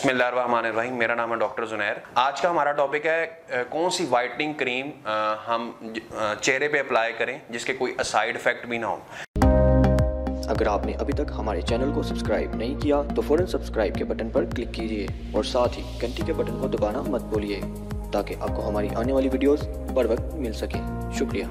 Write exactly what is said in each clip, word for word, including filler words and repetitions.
बिस्मिल्लाहिर्रहमानिर्रहीम। मेरा नाम है डॉक्टर जुनैर। आज का हमारा टॉपिक है कौन सी वाइटनिंग क्रीम हम चेहरे पे अप्लाई करें जिसके कोई साइड इफेक्ट भी ना हो। अगर आपने अभी तक हमारे चैनल को सब्सक्राइब नहीं किया तो फौरन सब्सक्राइब के बटन पर क्लिक कीजिए और साथ ही घंटी के बटन को दबाना मत भूलिए ताकि आपको हमारी आने वाली वीडियोस बर वक्त मिल सके। शुक्रिया।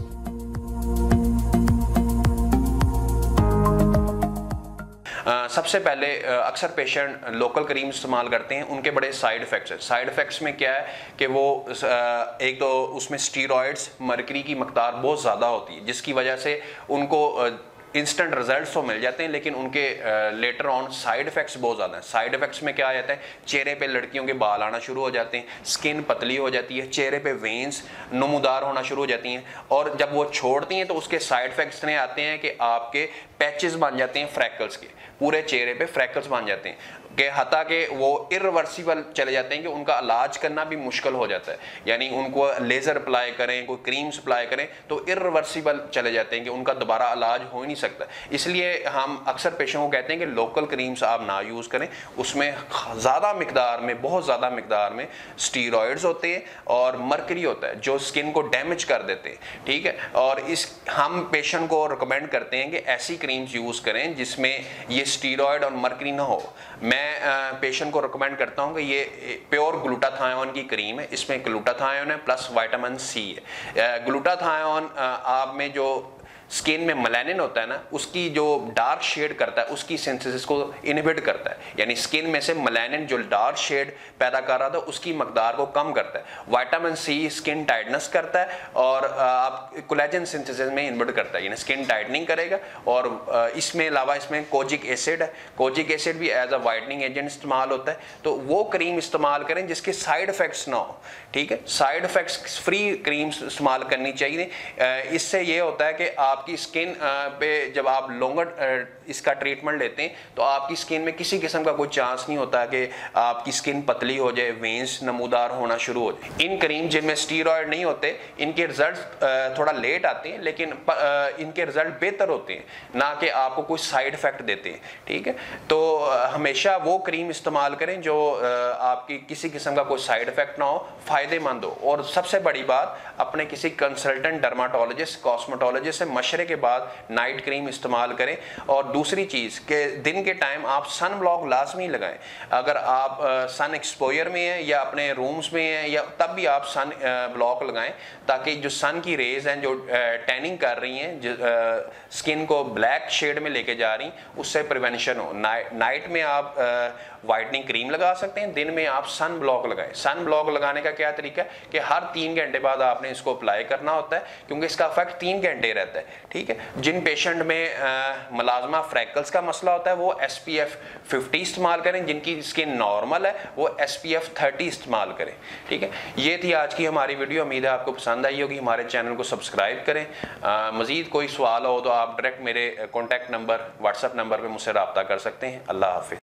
Uh, सबसे पहले uh, अक्सर पेशेंट लोकल क्रीम इस्तेमाल करते हैं, उनके बड़े साइड इफ़ेक्ट्स हैं। साइड इफ़ेक्ट्स में क्या है कि वो uh, एक तो उसमें स्टीरॉयड्स मरकरी की मकदार बहुत ज़्यादा होती है जिसकी वजह से उनको uh, इंस्टेंट रिजल्ट्स तो मिल जाते हैं लेकिन उनके लेटर ऑन साइड इफ़ेक्ट्स बहुत ज़्यादा हैं। साइड इफ़ेक्ट्स में क्या आ जाता है, चेहरे पे लड़कियों के बाल आना शुरू हो जाते हैं, स्किन पतली हो जाती है, चेहरे पे वेन्स नमूदार होना शुरू हो जाती हैं और जब वो छोड़ती हैं तो उसके साइड इफ़ेक्ट्स ने आते हैं कि आपके पैचेस बन जाते हैं फ्रैकल्स के, पूरे चेहरे पे फ्रैकल्स बन जाते हैं कि हता के वो इरिवर्सिबल चले जाते हैं कि उनका इलाज करना भी मुश्किल हो जाता है। यानी उनको लेज़र अप्लाई करें, कोई क्रीम्स अप्लाई करें तो इरिवर्सिबल चले जाते हैं कि उनका दोबारा इलाज हो ही नहीं सकता। इसलिए हम अक्सर पेशेंटों को कहते हैं कि लोकल क्रीम्स आप ना यूज़ करें, उसमें ज़्यादा मिकदार में बहुत ज़्यादा मिकदार में स्टीरॉयड्स होते हैं और मरकरी होता है जो स्किन को डैमेज कर देते हैं। ठीक है, और इस हम पेशेंट को रिकमेंड करते हैं कि ऐसी क्रीम्स यूज़ करें जिसमें ये स्टीरॉयड और मरकरी ना हो। मैं पेशेंट को रिकमेंड करता हूं कि ये प्योर ग्लूटाथायोन की क्रीम है, इसमें ग्लूटाथायोन है प्लस विटामिन सी है। ग्लूटाथायोन आप में जो स्किन में मेलानिन होता है ना, उसकी जो डार्क शेड करता है उसकी सिंथेसिस को इनहिबिट करता है, यानी स्किन में से मेलानिन जो डार्क शेड पैदा कर रहा था उसकी मकदार को कम करता है। विटामिन सी स्किन टाइटनेस करता है और आप कोलेजन सिंथेसिस में इनहिबिट करता है, यानी स्किन टाइटनिंग करेगा। और इसमें अलावा इसमें कोजिक एसिड है, कोजिक एसिड भी एज अ वाइटनिंग एजेंट इस्तेमाल होता है। तो वो क्रीम इस्तेमाल करें जिसके साइड इफेक्ट्स ना हो। ठीक है, साइड इफेक्ट्स फ्री क्रीम्स इस्तेमाल करनी चाहिए। इससे ये होता है कि आपकी स्किन पे जब आप लॉन्गर इसका ट्रीटमेंट लेते हैं तो आपकी स्किन में किसी किस्म का कोई चांस नहीं होता कि आपकी स्किन पतली हो जाए, वेन्स नमूदार होना शुरू हो जाए। इन क्रीम जिनमें स्टीरॉयड नहीं होते इनके रिजल्ट थोड़ा लेट आते हैं लेकिन इनके रिजल्ट बेहतर होते हैं, ना कि आपको कोई साइड इफेक्ट देते हैं। ठीक है, तो हमेशा वो क्रीम इस्तेमाल करें जो आपकी किसी किस्म का कोई साइड इफेक्ट ना हो, फायदेमंद हो। और सबसे बड़ी बात, अपने किसी कंसल्टेंट डर्माटोलॉजिस्ट कॉस्मेटोलॉजिस्ट से मशवरे के बाद नाइट क्रीम इस्तेमाल करें। और दूसरी चीज़ कि दिन के टाइम आप सन ब्लॉक लाजमी लगाएं। अगर आप सन एक्सपोजर में हैं या अपने रूम्स में हैं या तब भी आप सन ब्लॉक लगाएं ताकि जो सन की रेज हैं जो टैनिंग कर रही हैं, स्किन को ब्लैक शेड में लेके जा रही, उससे प्रिवेंशन हो। नाइट नाइट में आप वाइटनिंग क्रीम लगा सकते हैं, दिन में आप सन ब्लॉक लगाएं। सन ब्लॉक लगाने का क्या तरीका है कि हर तीन घंटे बाद आपने इसको अप्लाई करना होता है क्योंकि इसका इफेक्ट तीन घंटे रहता है। ठीक है, जिन पेशेंट में मलाजमा फ्रैकल्स का मसला होता है वो एस पी एफ फिफ्टी इस्तेमाल करें, जिनकी स्किन नॉर्मल है वो एस पी एफ थर्टी इस्तेमाल करें। ठीक है, ये थी आज की हमारी वीडियो। उम्मीद है आपको पसंद आई होगी। हमारे चैनल को सब्सक्राइब करें। मज़ीद कोई सवाल हो तो आप डायरेक्ट मेरे कॉन्टैक्ट नंबर व्हाट्सएप नंबर पर मुझसे रब्ता कर सकते हैं। अल्लाह हाफिज़।